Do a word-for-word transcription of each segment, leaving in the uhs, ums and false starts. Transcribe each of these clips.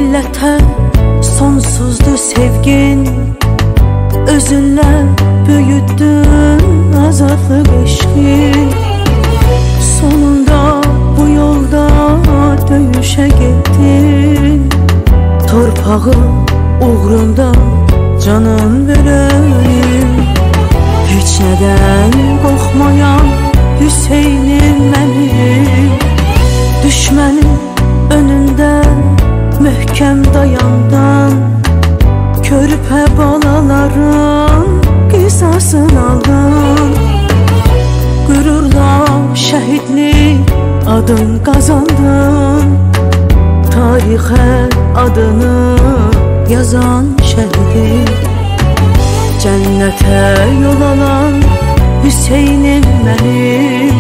millətə sonsuzdur sevgin, özünlə büyüttün azadlıq eşqin. Sonunda bu yolda döyüşə getdin, torpağı uğrunda canın verəyim. Heç nədən qorxmayan Hüseynim mənim, düşmənin önündə möhkəm dayandan, körpə balaların qisasını aldın. Qürurla şəhidlik adın qazandın, tarixə adını yazan şəhidin. Cənnətə yol alan Hüseynim mənim.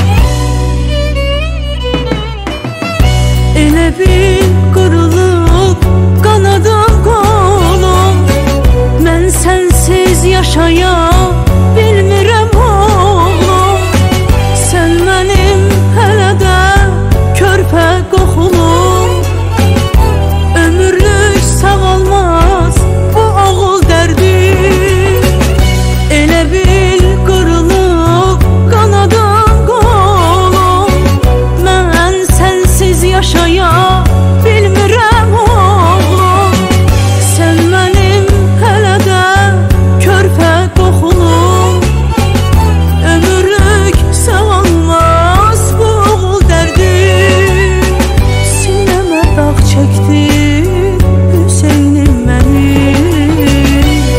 Elə bil qırılıb qanadım qolum, mən sənsiz yaşaya bilmirəm oğlum. Sən mənim hələ də körpə qoxulum, ömürlük sağalmaz bu oğul dərdi. Elə bil qırılıb qanadım qolum, mən sənsiz yaşaya bilmirəm oğlum. Sən mənim hələ də körpə qoxulum, ömürlük sağalmaz bu oğul dərdi. Sinəmə dağ çəkdi Hüseynim mənim.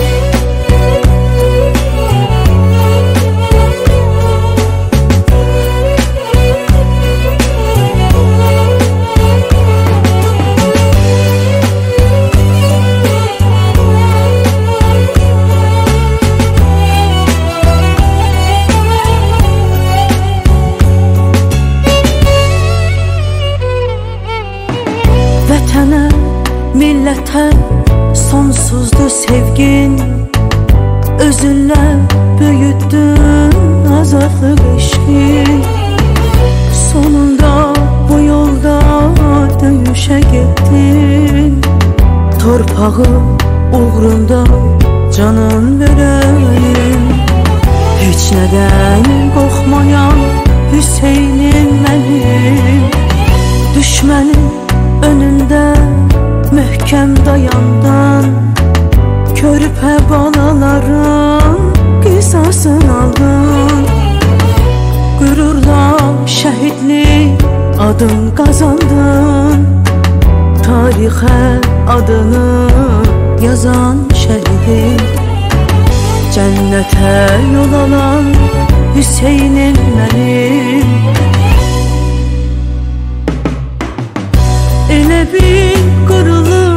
Vətənə, millətə sonsuzdur sevgin, özünlə büyüttün azadlıq eşqin. Sonunda bu yolda döyüşə getdin, torpağı uğrunda canın verəyim. Heç nədən qorxmayan Hüseynim mənim, düşmənin önündə möhkəm dayandan, körpə balaların qisasını aldın. Qürurla şəhidlik adın qazandın, tarixə adını yazan şəhidin. Cənnətə yol alan Hüseynim mənim. Elə bil qırılıb